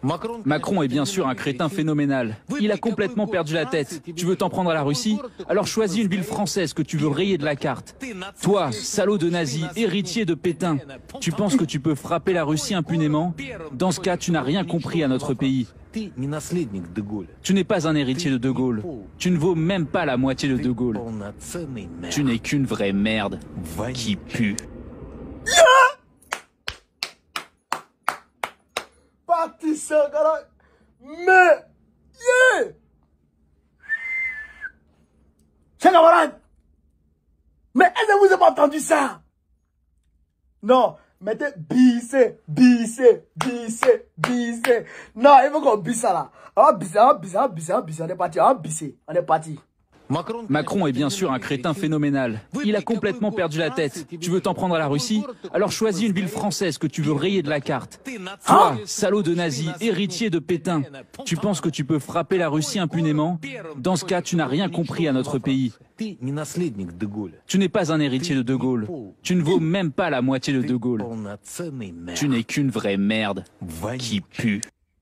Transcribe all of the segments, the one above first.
Macron est bien sûr un crétin phénoménal. Il a complètement perdu la tête. Tu veux t'en prendre à la Russie? Alors choisis une ville française que tu veux rayer de la carte. Toi, salaud de nazi, héritier de Pétain, tu penses que tu peux frapper la Russie impunément? Dans ce cas, tu n'as rien compris à notre pays. Tu n'es pas un héritier de De Gaulle. Tu ne vaux même pas la moitié de De Gaulle. Tu n'es qu'une vraie merde qui pue. Mais, chers camarades, mais est-ce que vous avez entendu ça? Non, mettez bissé. Non, il faut qu'on bisse ça là. On est parti, on est parti. Macron est bien sûr un crétin phénoménal. Il a complètement perdu la tête. Tu veux t'en prendre à la Russie? Alors choisis une ville française que tu veux rayer de la carte. Toi, salaud de nazi, héritier de Pétain, tu penses que tu peux frapper la Russie impunément? Dans ce cas, tu n'as rien compris à notre pays. Tu n'es pas un héritier de De Gaulle. Tu ne vaux même pas la moitié de De Gaulle. Tu n'es qu'une vraie merde qui pue.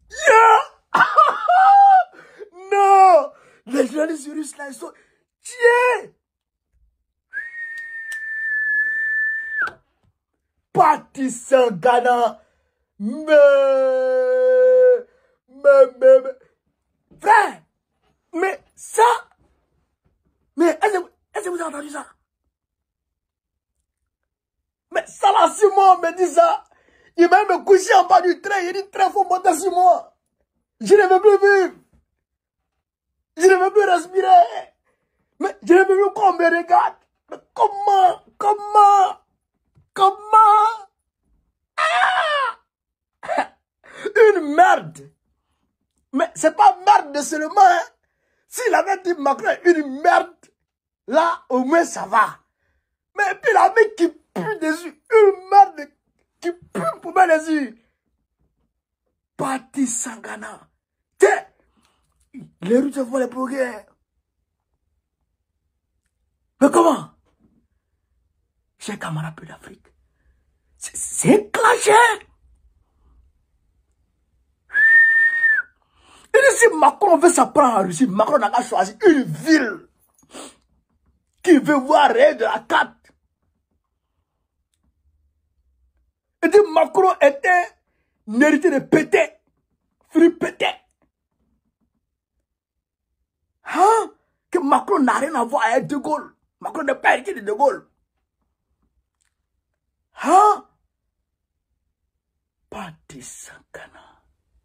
Non! Les journalistes russes là, ils sont tués! Partisan Ghana! Frère! Mais ça! Mais est-ce que vous avez entendu ça? Mais ça là, Simon me dit ça! Il va me coucher en bas du train, il dit train, faut monter sur moi! Je ne veux plus vivre! Je ne veux plus respirer. Mais je ne veux plus qu'on me regarde. Mais comment Une merde. Mais c'est pas merde de seulement. Hein. S'il avait dit Macron une merde, là au moins ça va. Mais puis la mec qui pue dessus, une merde qui pue pour mettre les yeux. Parti Sangana. Tiens. Les Russes font les progrès. Mais comment? Chers camarades d'Afrique, c'est clashé. Et si Macron veut s'apprendre en Russie, Macron n'a qu'à choisir une ville qui veut voir rien de la carte. Et dit Macron était un héritier de Pétain, Philippe Pétain. Hein? Que Macron n'a rien à voir avec De Gaulle. Macron n'est pas héritier de De Gaulle. Hein? Parti Sankana.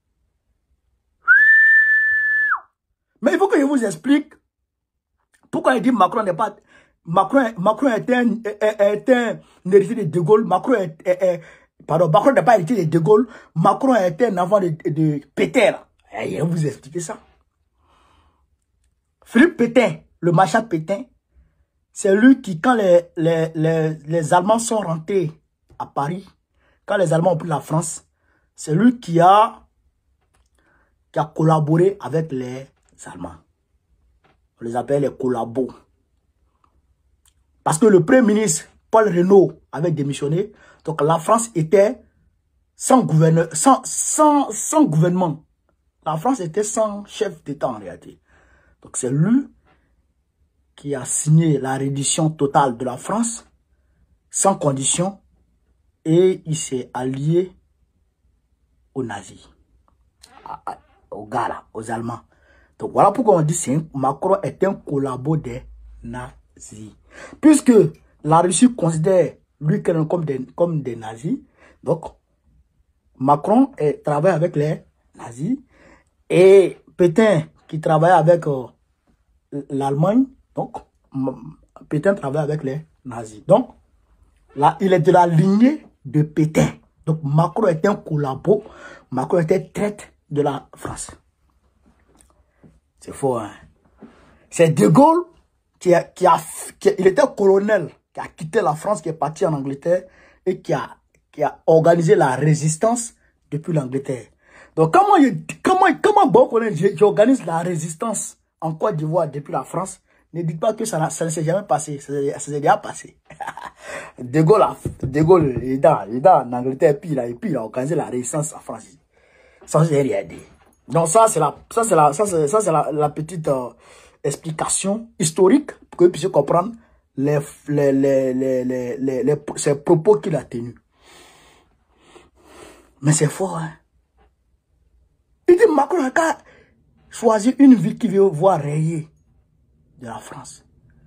Mais il faut que je vous explique pourquoi il dit Macron n'est pas... Macron est un héritier de De Gaulle. Macron n'est pas héritier de De Gaulle. Macron est un enfant de Pétain. Je vais vous expliquer ça. Philippe Pétain, le marshal Pétain, c'est lui qui, quand les Allemands sont rentrés à Paris, quand les Allemands ont pris la France, c'est lui qui a collaboré avec les Allemands. On les appelle les collabos. Parce que le Premier ministre, Paul Reynaud, avait démissionné. Donc la France était sans gouvernement. La France était sans chef d'État en réalité. Donc c'est lui qui a signé la reddition totale de la France sans condition et il s'est allié aux nazis, aux gars là, aux Allemands. Donc voilà pourquoi on dit que Macron est un collabo des nazis. Puisque la Russie considère l'Ukraine comme des nazis, donc Macron travaille avec les nazis et Pétain qui travaille avec l'Allemagne, donc Pétain travaille avec les nazis. Donc là, il est de la lignée de Pétain. Donc Macron est un collabo, Macron était traître de la France. C'est faux, hein. C'est De Gaulle il était colonel, qui a quitté la France, qui est parti en Angleterre et qui a organisé la résistance depuis l'Angleterre. Donc comment bon colonel, j'organise la résistance en Côte d'Ivoire depuis la France? Ne dites pas que ça ne s'est jamais passé, ça s'est déjà passé. De Gaulle, il est en Angleterre, puis il a organisé la résistance en France. sans rien dire. Donc ça c'est la petite explication historique pour que vous puissiez comprendre ces propos qu'il a tenus. Mais c'est fort, hein. Il dit Macron a qu'à choisir une ville qui veut voir rayer de la France.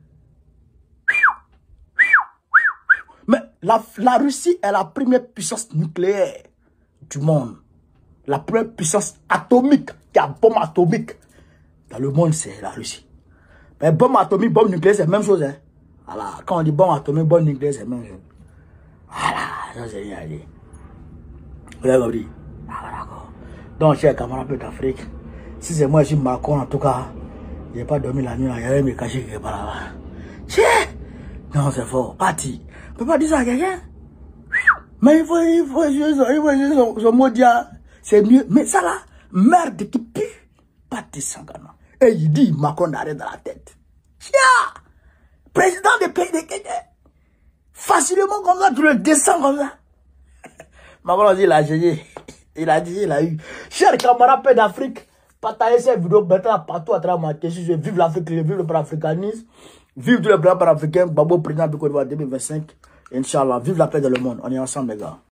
Mais la Russie est la première puissance nucléaire du monde. La première puissance atomique, qui a bombe atomique dans le monde, c'est la Russie. Mais bombe atomique, bombe nucléaire, c'est la même chose. Hein. Voilà. Quand on dit bombe atomique, bombe nucléaire, c'est la même chose. Voilà, ça c'est rien à dire. Vous avez compris? D'accord. Donc, chers camarades d'Afrique, si c'est moi, je suis Macron, en tout cas, je n'ai pas dormi la nuit, j'allais me cacher quelque part là-bas. Non, c'est fort. Parti. On ne peut pas dire ça à quelqu'un. Mais il faut jouer son mot dia. C'est mieux. Mais ça là, merde qui pue. Parti Sangana. Et il dit Macron d'arrêt dans la tête. Chia! Président des pays de Kenya. Facilement comme ça, tu le descends comme ça. Macron a dit, il a gagné. Il a dit, il a eu. Chers camarades d'Afrique, partagez cette vidéo maintenant partout à travers ma question. Vive l'Afrique, vive le panafricanisme. Vive tous les blancs panafricains. Babo président de Côte d'Ivoire 2025. Inch'Allah, vive la paix dans le monde. On est ensemble, les gars.